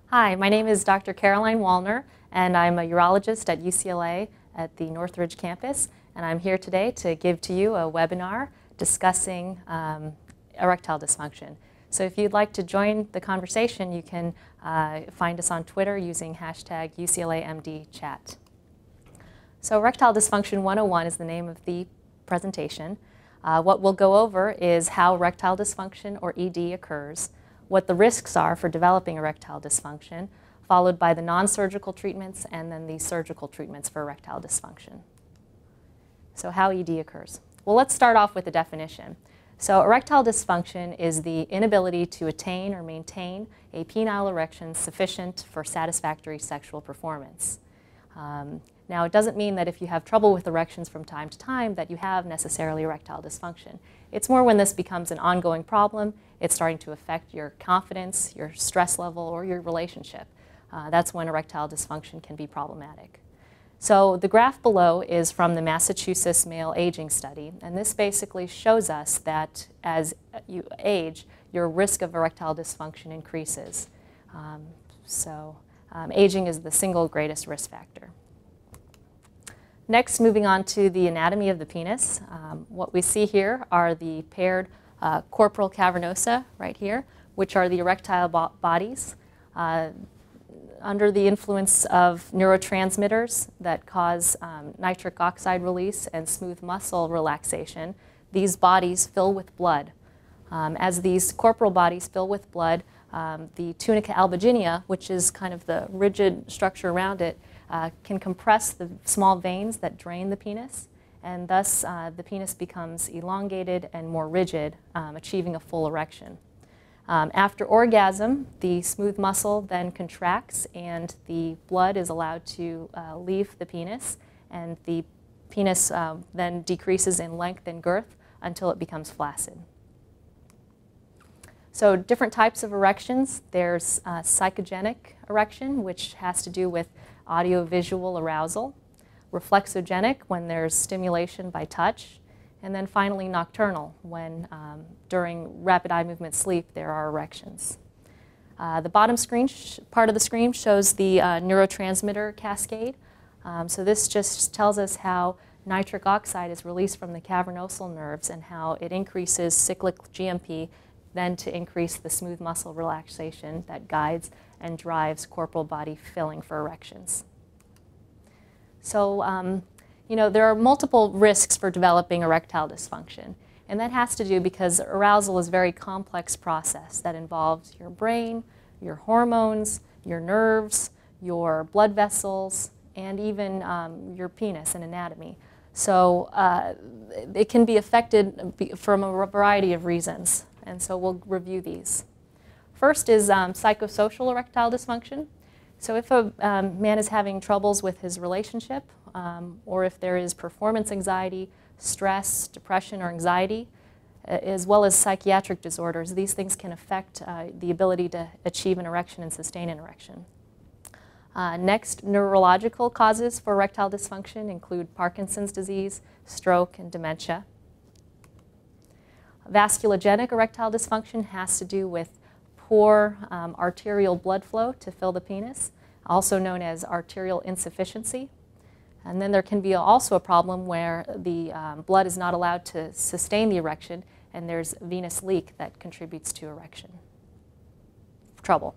Hi, my name is Dr. Caroline Wallner, and I'm a urologist at UCLA at the Northridge campus, and I'm here today to give to you a webinar discussing erectile dysfunction. So if you'd like to join the conversation, you can find us on Twitter using hashtag UCLAMDChat. So Erectile Dysfunction 101 is the name of the presentation. What we'll go over is how erectile dysfunction, or ED, occurs, what the risks are for developing erectile dysfunction, followed by the non-surgical treatments and then the surgical treatments for erectile dysfunction. So how ED occurs? Well, let's start off with a definition. So erectile dysfunction is the inability to attain or maintain a penile erection sufficient for satisfactory sexual performance. Now, it doesn't mean that if you have trouble with erections from time to time that you have necessarily erectile dysfunction. It's more when this becomes an ongoing problem, it's starting to affect your confidence, your stress level, or your relationship. That's when erectile dysfunction can be problematic. So the graph below is from the Massachusetts Male Aging Study, and this basically shows us that as you age, your risk of erectile dysfunction increases. Aging is the single greatest risk factor. Next, moving on to the anatomy of the penis. What we see here are the paired corporal cavernosa right here, which are the erectile bodies. Under the influence of neurotransmitters that cause nitric oxide release and smooth muscle relaxation, these bodies fill with blood. As these corporal bodies fill with blood, the tunica albuginea, which is kind of the rigid structure around it, can compress the small veins that drain the penis, and thus the penis becomes elongated and more rigid, achieving a full erection. After orgasm, the smooth muscle then contracts and the blood is allowed to leave the penis, and the penis then decreases in length and girth until it becomes flaccid. So different types of erections. There's psychogenic erection, which has to do with audiovisual arousal, reflexogenic, when there's stimulation by touch, and then finally nocturnal, when during rapid eye movement sleep there are erections. The bottom screen part of the screen shows the neurotransmitter cascade. So this just tells us how nitric oxide is released from the cavernosal nerves and how it increases cyclic GMP, then to increase the smooth muscle relaxation that guides and drives corporal body filling for erections. So, there are multiple risks for developing erectile dysfunction, and that has to do because arousal is a very complex process that involves your brain, your hormones, your nerves, your blood vessels, and even your penis and anatomy. So it can be affected from a variety of reasons, and so we'll review these. First is psychosocial erectile dysfunction. So if a man is having troubles with his relationship, or if there is performance anxiety, stress, depression, or anxiety, as well as psychiatric disorders, these things can affect the ability to achieve an erection and sustain an erection. Next, neurological causes for erectile dysfunction include Parkinson's disease, stroke, and dementia. Vasculogenic erectile dysfunction has to do with poor arterial blood flow to fill the penis, also known as arterial insufficiency. And then there can be also a problem where the blood is not allowed to sustain the erection, and there's venous leak that contributes to erection trouble.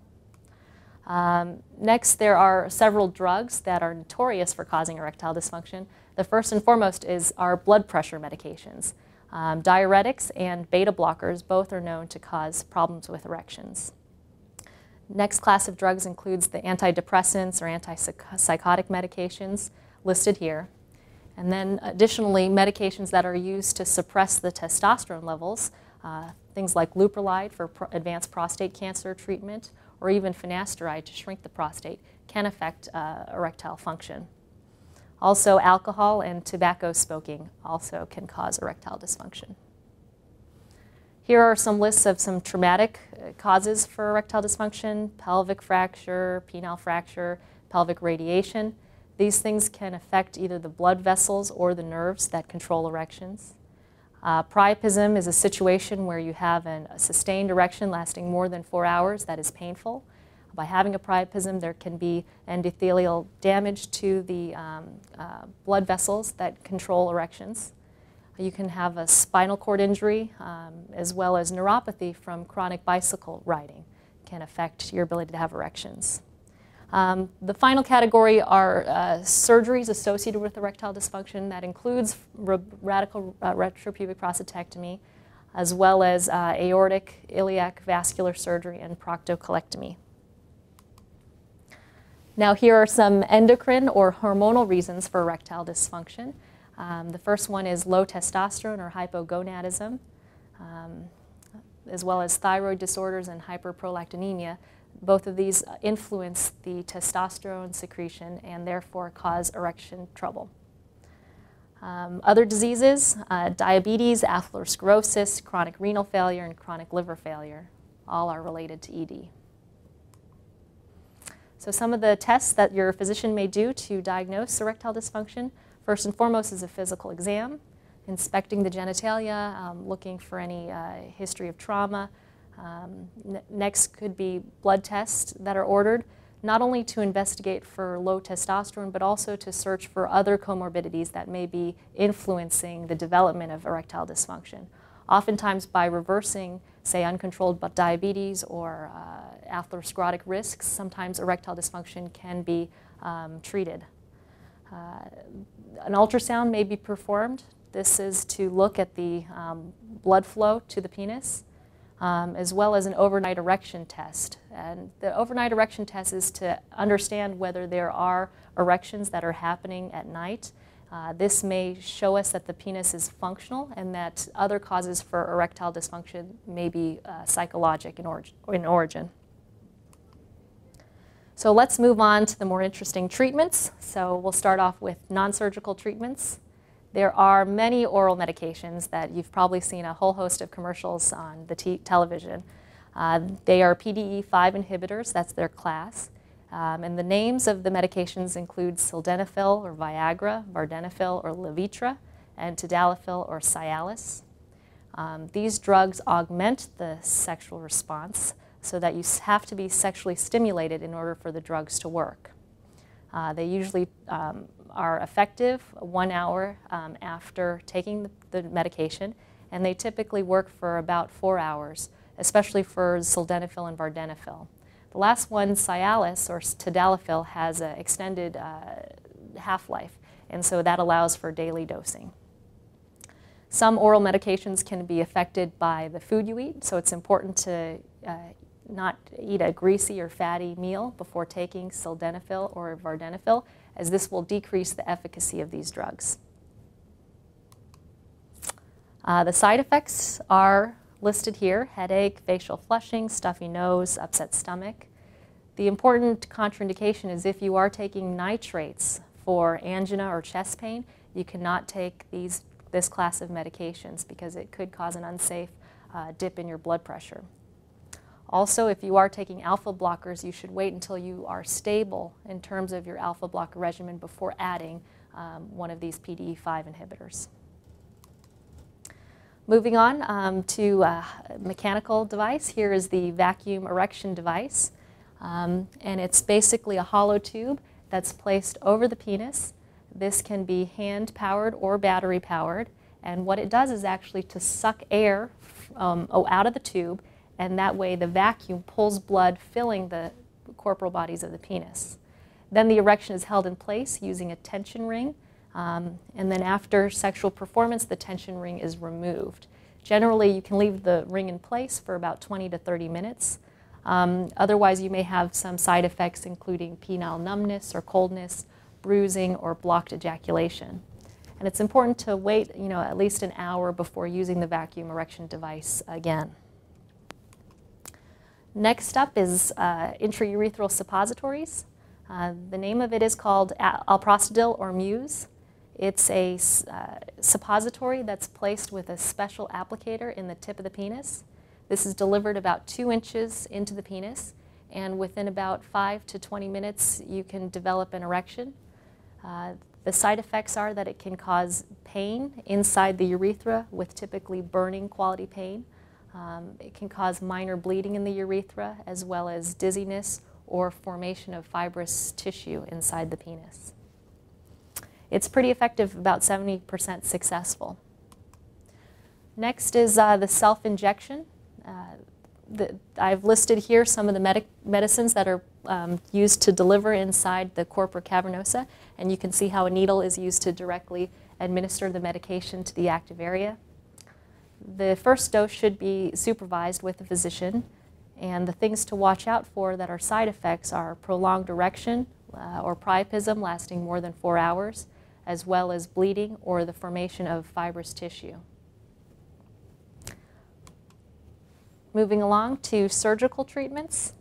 Next, there are several drugs that are notorious for causing erectile dysfunction. The first and foremost are blood pressure medications. Diuretics and beta blockers both are known to cause problems with erections. Next class of drugs includes the antidepressants or antipsychotic medications listed here. And then additionally, medications that are used to suppress the testosterone levels, things like leuprolide for advanced prostate cancer treatment, or even finasteride to shrink the prostate, can affect erectile function. Also, alcohol and tobacco smoking also can cause erectile dysfunction. Here are some lists of some traumatic causes for erectile dysfunction: pelvic fracture, penile fracture, pelvic radiation. These things can affect either the blood vessels or the nerves that control erections. Priapism is a situation where you have a sustained erection lasting more than 4 hours that is painful. By having a priapism, there can be endothelial damage to the blood vessels that control erections. You can have a spinal cord injury as well as neuropathy from chronic bicycle riding can affect your ability to have erections. The final category are surgeries associated with erectile dysfunction. That includes radical retropubic prostatectomy, as well as aortic, iliac vascular surgery, and proctocolectomy. Now here are some endocrine or hormonal reasons for erectile dysfunction. The first one is low testosterone or hypogonadism, as well as thyroid disorders and hyperprolactinemia. Both of these influence the testosterone secretion and therefore cause erection trouble. Other diseases, diabetes, atherosclerosis, chronic renal failure, and chronic liver failure, all are related to ED. So some of the tests that your physician may do to diagnose erectile dysfunction, first and foremost is a physical exam, inspecting the genitalia, looking for any history of trauma. Next could be blood tests that are ordered, not only to investigate for low testosterone, but also to search for other comorbidities that may be influencing the development of erectile dysfunction. Oftentimes by reversing, say, uncontrolled diabetes or atherosclerotic risks, sometimes erectile dysfunction can be treated. An ultrasound may be performed. This is to look at the blood flow to the penis, as well as an overnight erection test. And the overnight erection test is to understand whether there are erections that are happening at night. This may show us that the penis is functional and that other causes for erectile dysfunction may be psychologic in origin. So let's move on to the more interesting treatments. So we'll start off with non-surgical treatments. There are many oral medications that you've probably seen a whole host of commercials on the television. They are PDE5 inhibitors, that's their class. And the names of the medications include sildenafil or Viagra, vardenafil or Levitra, and tadalafil or Cialis. These drugs augment the sexual response so that you have to be sexually stimulated in order for the drugs to work. They usually are effective 1 hour after taking the medication, and they typically work for about 4 hours, especially for sildenafil and vardenafil. The last one, Cialis or tadalafil, has an extended half-life, and so that allows for daily dosing. Some oral medications can be affected by the food you eat, so it's important to not eat a greasy or fatty meal before taking sildenafil or vardenafil, as this will decrease the efficacy of these drugs. The side effects are listed here: headache, facial flushing, stuffy nose, upset stomach. The important contraindication is if you are taking nitrates for angina or chest pain, you cannot take this class of medications because it could cause an unsafe dip in your blood pressure. Also, if you are taking alpha blockers, you should wait until you are stable in terms of your alpha blocker regimen before adding one of these PDE5 inhibitors. Moving on to a mechanical device. Here is the vacuum erection device. And it's basically a hollow tube that's placed over the penis. This can be hand-powered or battery-powered. And what it does is actually to suck air out of the tube, and that way the vacuum pulls blood filling the corporal bodies of the penis. Then the erection is held in place using a tension ring, and then after sexual performance, the tension ring is removed. Generally, you can leave the ring in place for about 20 to 30 minutes. Otherwise, you may have some side effects, including penile numbness or coldness, bruising, or blocked ejaculation. And it's important to wait, at least an hour before using the vacuum erection device again. Next up is intraurethral suppositories. The name of it is called alprostadil or Muse. It's a suppository that's placed with a special applicator in the tip of the penis. This is delivered about 2 inches into the penis, and within about 5 to 20 minutes you can develop an erection. The side effects are that it can cause pain inside the urethra with typically burning quality pain. It can cause minor bleeding in the urethra as well as dizziness or formation of fibrous tissue inside the penis. It's pretty effective, about 70% successful. Next is the self-injection. I've listed here some of the medicines that are used to deliver inside the corpora cavernosa, and you can see how a needle is used to directly administer the medication to the active area. The first dose should be supervised with a physician, and the things to watch out for that are side effects are prolonged erection or priapism lasting more than 4 hours, as well as bleeding or the formation of fibrous tissue. Moving along to surgical treatments.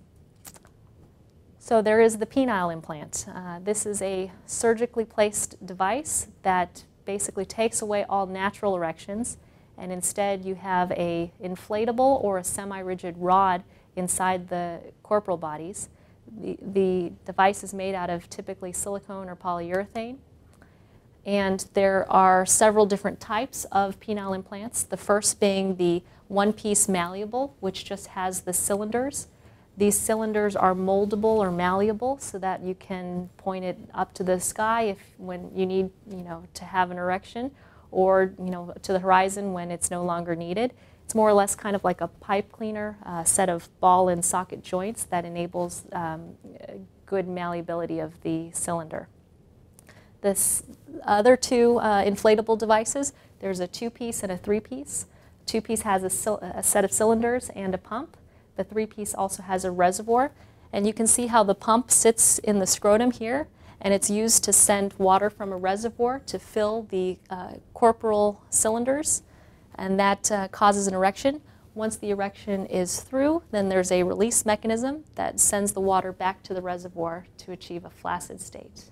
So there is the penile implant. This is a surgically placed device that basically takes away all natural erections, and instead you have a inflatable or a semi-rigid rod inside the corporal bodies. The device is made out of typically silicone or polyurethane. And there are several different types of penile implants, the first being the one-piece malleable, which just has the cylinders. These cylinders are moldable or malleable so that you can point it up to the sky when you need, to have an erection, or, to the horizon when it's no longer needed. It's more or less kind of like a pipe cleaner, a set of ball and socket joints that enables good malleability of the cylinder. This other two inflatable devices, there's a 2-piece and a 3-piece. 2-piece has a set of cylinders and a pump. The 3-piece also has a reservoir. And you can see how the pump sits in the scrotum here, and it's used to send water from a reservoir to fill the corporal cylinders, and that causes an erection. Once the erection is through, then there's a release mechanism that sends the water back to the reservoir to achieve a flaccid state.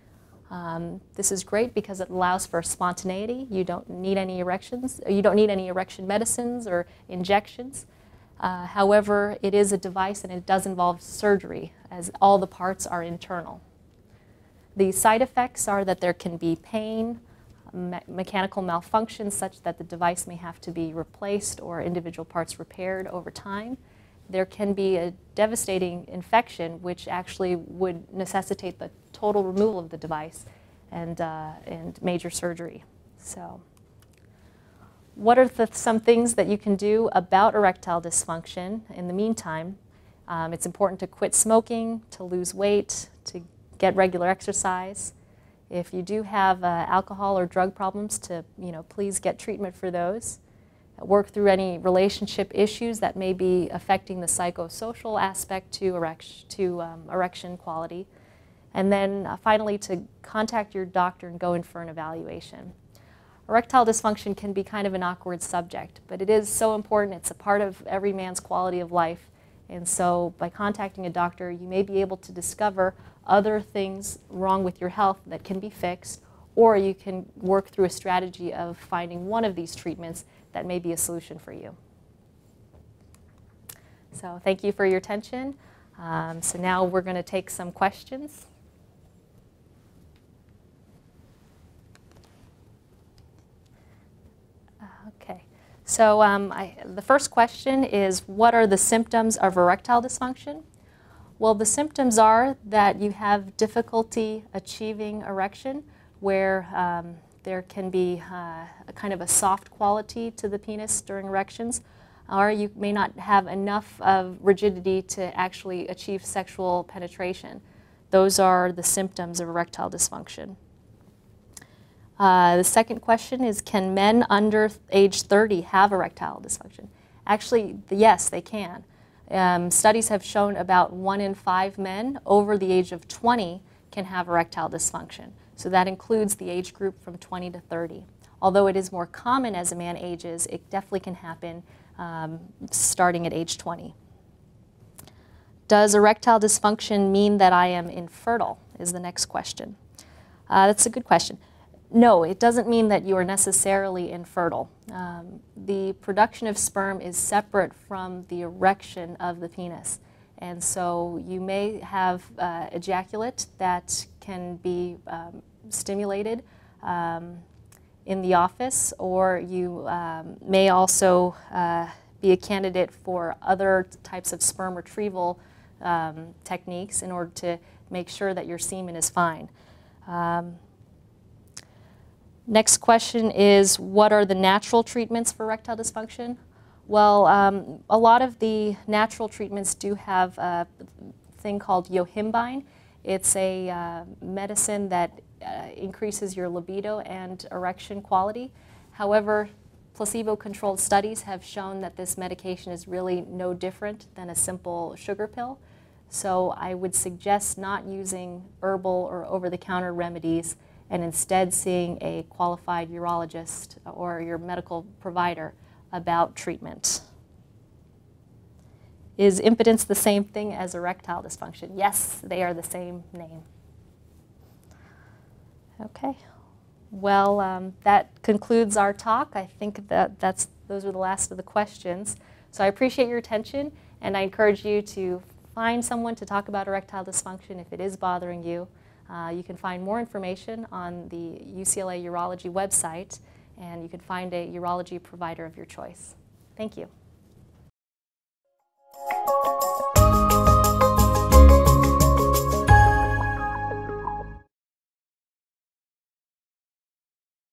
This is great because it allows for spontaneity. You don't need any erections. You don't need any erection medicines or injections. However, it is a device and it does involve surgery, as all the parts are internal. The side effects are that there can be pain, mechanical malfunctions such that the device may have to be replaced or individual parts repaired over time. There can be a devastating infection which actually would necessitate the total removal of the device and major surgery. So, what are some things that you can do about erectile dysfunction in the meantime? It's important to quit smoking, to lose weight, to get regular exercise. If you do have alcohol or drug problems, to please get treatment for those. Work through any relationship issues that may be affecting the psychosocial aspect to erection quality. And then finally, to contact your doctor and go in for an evaluation. Erectile dysfunction can be kind of an awkward subject, but it is so important. It's a part of every man's quality of life. And so by contacting a doctor, you may be able to discover other things wrong with your health that can be fixed, or you can work through a strategy of finding one of these treatments that may be a solution for you. So thank you for your attention. So now we're going to take some questions. Okay. So the first question is, what are the symptoms of erectile dysfunction? Well, the symptoms are that you have difficulty achieving erection, where there can be a kind of a soft quality to the penis during erections, or you may not have enough of rigidity to actually achieve sexual penetration. Those are the symptoms of erectile dysfunction. The second question is, can men under age 30 have erectile dysfunction? Actually, yes, they can. Studies have shown about 1 in 5 men over the age of 20 can have erectile dysfunction. So that includes the age group from 20 to 30. Although it is more common as a man ages, it definitely can happen starting at age 20. Does erectile dysfunction mean that I am infertile, is the next question. That's a good question. No, it doesn't mean that you are necessarily infertile. The production of sperm is separate from the erection of the penis. And so you may have ejaculate that can be stimulated in the office, or you may also be a candidate for other types of sperm retrieval techniques in order to make sure that your semen is fine. Next question is, what are the natural treatments for erectile dysfunction? Well, a lot of the natural treatments do have a thing called yohimbine. It's a medicine that increases your libido and erection quality. However, placebo-controlled studies have shown that this medication is really no different than a simple sugar pill. So I would suggest not using herbal or over-the-counter remedies and instead seeing a qualified urologist or your medical provider about treatment. Is impotence the same thing as erectile dysfunction? Yes, they are the same name. Okay. Well, that concludes our talk. I think that those are the last of the questions. So I appreciate your attention, and I encourage you to find someone to talk about erectile dysfunction if it is bothering you. You can find more information on the UCLA Urology website, and you can find a urology provider of your choice. Thank you.